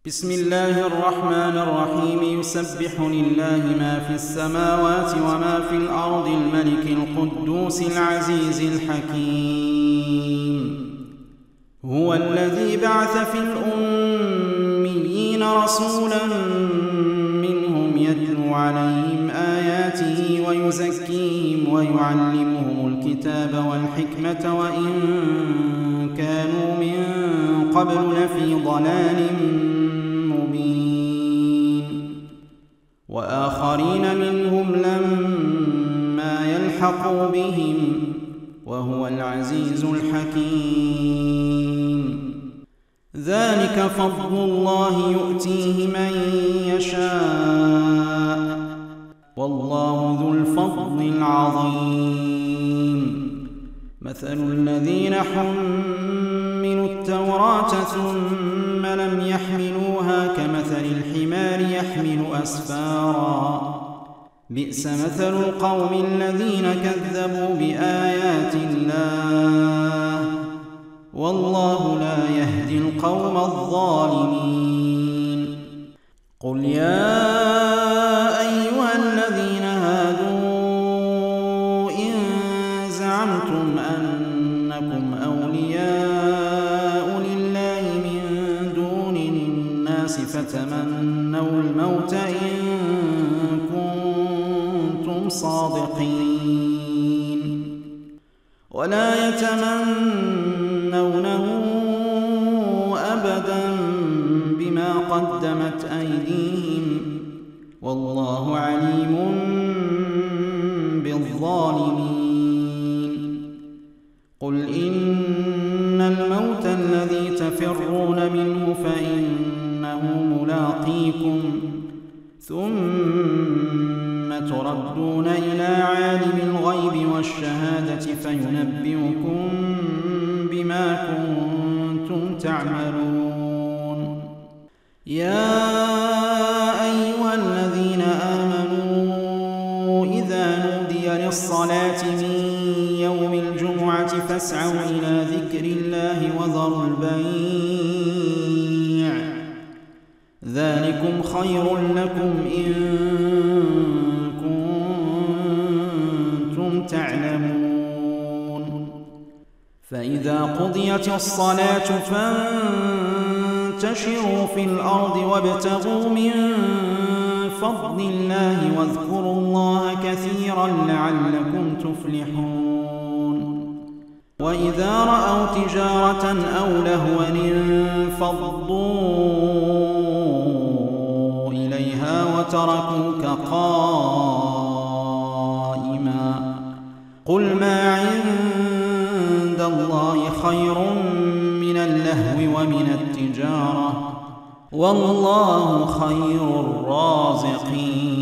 بسم الله الرحمن الرحيم. يسبح لله ما في السماوات وما في الأرض، الملك القدوس العزيز الحكيم. هو الذي بعث في الأميين رسولا منهم يتلو عليهم آياته ويزكيهم ويعلمهم الكتاب والحكمة وإن كانوا من قبل لفي ضلال مبين، وآخرين منهم لما يلحقوا بهم وهو العزيز الحكيم. ذلك فضل الله يؤتيه من يشاء والله ذو الفضل العظيم. مثل الذين حملوا التوراة ثم لم يحملوها كمثل الحمار يحمل أسفارا، بئس مثل القوم الذين كذبوا بآيات الله والله لا يهدي القوم الظالمين. قل يا أيها الذين هادوا إن زعمتم أنكم أولياء لله من دون الناس فتمنوا الموت إن كنتم صادقين، ولا يتمنونه أبدا بما قدمت أيديهم والله عليم بالظالمين. قل إن الموت الذي تفرون منه فإنه ملاقيكم ثم تردون إلى عالم الغيب والشهادة فينبئكم بما كنتم تعملون. يا أيها الذين آمنوا إذا نودي للصلاة من يوم الجمعة فاسعوا إلى ذكر الله وذروا البيع، ذلكم خير لكم إن كنتم تعلمون. فإذا قضيت الصلاة فانتشروا في الأرض وابتغوا من فضل الله واذكروا الله كثيرا لعلكم تفلحون. وإذا رأوا تجارة أو لهوا انفضوا إليها وتركوك قائما، قل ما عند الله خير من اللهو ومن التجارة والله خير الرازقين.